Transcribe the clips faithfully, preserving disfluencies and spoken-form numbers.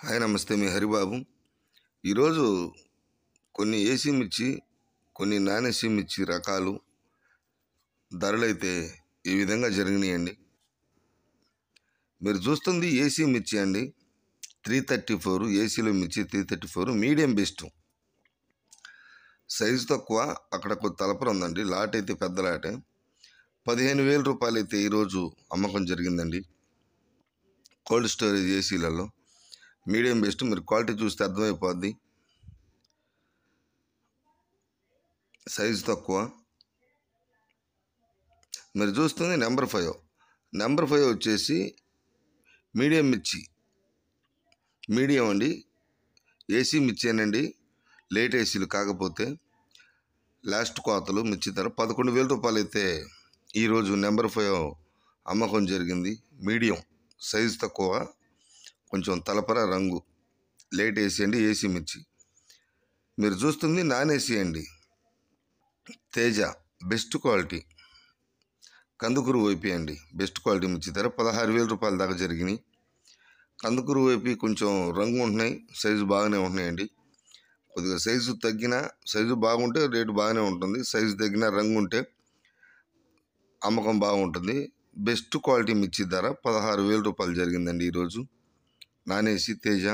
Hi నమస్తే, మీ హరిబాబు. ఈరోజు కొన్ని ఏసీ మిర్చి, కొన్ని నాన్ ఏసీ మిర్చి రకాలు ధరలైతే ఈ విధంగా జరిగినాయండి. మీరు చూస్తుంది ఏసీ మిర్చి అండి, త్రీ థర్టీ ఫోర్ ఏసీలో మిర్చి three thirty four medium best. Size తక్కువ, అక్కడ కొద్ది తలపర ఉందండి. లాట్ అయితే పెద్ద లాటే. పదిహేను వేల రూపాయలు అయితే ఈరోజు అమ్మకం జరిగిందండి కోల్డ్ స్టోరేజ్ ఏసీలలో. మీడియం బెస్ట్, మీరు క్వాలిటీ చూస్తే అర్థమైపోద్ది. సైజు తక్కువ. మీరు చూస్తుంది నెంబర్ ఫైవ్. నెంబర్ ఫైవ్ వచ్చేసి మీడియం మిర్చి, మీడియం అండి. ఏసీ మిర్చేనండి, లేట్ ఏసీలు కాకపోతే. లాస్ట్ కోతలు మిర్చి ధర పదకొండు వేల రూపాయలు అయితే ఈరోజు నెంబర్ ఫైవ్ అమ్మకం జరిగింది. మీడియం సైజు తక్కువ, కొంచెం తలపర రంగు, లేట్ ఏసీ అండి. ఏసీ మిర్చి. మీరు చూస్తుంది నాన్ ఏసీ అండి, తేజ బెస్ట్ క్వాలిటీ, కందుకూరు వైపీ అండి. బెస్ట్ క్వాలిటీ మిర్చి ధర పదహారు వేల రూపాయల దాకా జరిగినాయి. కందుకూరు వైపీ కొంచెం రంగు ఉంటున్నాయి, సైజు బాగానే ఉంటున్నాయండి. కొద్దిగా సైజు తగ్గిన, సైజు బాగుంటే రేటు బాగానే ఉంటుంది. సైజు తగ్గిన, రంగు ఉంటే అమ్మకం బాగుంటుంది. బెస్ట్ క్వాలిటీ మిర్చి ధర పదహారు వేల రూపాయలు జరిగిందండి ఈరోజు. Non AC Teja,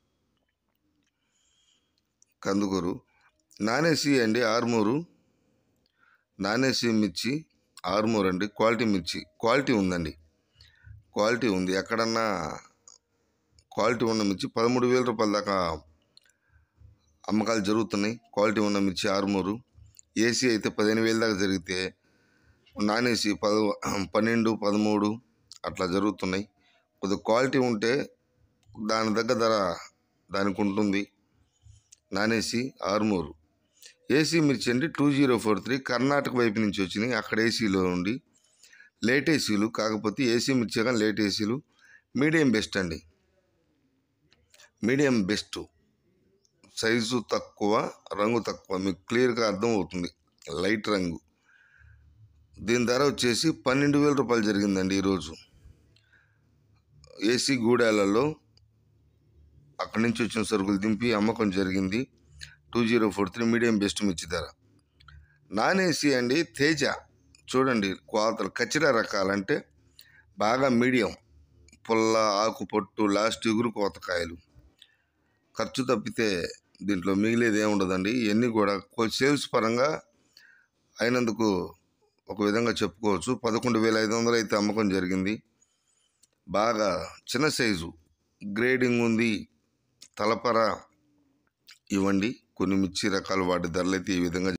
Kandukur. Non AC అండి ఆర్మూరు, నాన్ ఏసీ మిర్చి ఆర్మూర్ అండి. క్వాలిటీ మిర్చి, క్వాలిటీ ఉందండి, క్వాలిటీ ఉంది. ఎక్కడన్నా క్వాలిటీ ఉన్న మిర్చి పదమూడు వేల రూపాయల దాకా అమ్మకాలు జరుగుతున్నాయి. క్వాలిటీ ఉన్న మిర్చి ఆర్మూరు. ఏసీ అయితే పదిహేను వేల దాకా జరిగితే, నాన్ ఏసీ పద పన్నెండు పదమూడు అట్లా జరుగుతున్నాయి. కొద్దిగా క్వాలిటీ ఉంటే దాని దగ్గర ధర దానికి ఉంటుంది. Non AC Armoor. ఏసీ మిర్చి అండి two zero four three Karnataka వైపు నుంచి వచ్చినాయి. అక్కడ ఏసీలో ఉండి లేట్ ఏసీలు కాకపోతే ఏసీ మిర్చి కానీ లేట్ ఏసీలు. మీడియం బెస్ట్ అండి, మీడియం బెస్ట్. సైజు తక్కువ, రంగు తక్కువ, మీకు క్లియర్గా అర్థం అవుతుంది. లైట్ రంగు. దీని ధర వచ్చేసి పన్నెండు వేల రూపాయలు జరిగిందండి ఈరోజు. ఏసీ గూడాలలో అక్కడి నుంచి వచ్చిన సరుకులు దింపి అమ్మకం జరిగింది. Two zero four three medium best మిర్చి ధర. నాన్ ఏసీ అండి తేజ. చూడండి కోతలు కచ్చిర రకాలంటే బాగా మీడియం, పుల్ల, ఆకు పొట్టు, లాస్ట్ ఎగురు కోతకాయలు. ఖర్చు తప్పితే దీంట్లో మిగిలేది ఏముండదండి. ఇవన్నీ కూడా సేల్స్ పరంగా అయినందుకు ఒక విధంగా చెప్పుకోవచ్చు. పదకొండు వేల ఐదు వందలు అయితే అమ్మకం జరిగింది. బాగా చిన్న సైజు, గ్రేడింగ్ ఉంది, తలపర ఇవ్వండి. కొన్ని మిర్చి రకాలు వాటి ధరలు అయితే ఈ విధంగా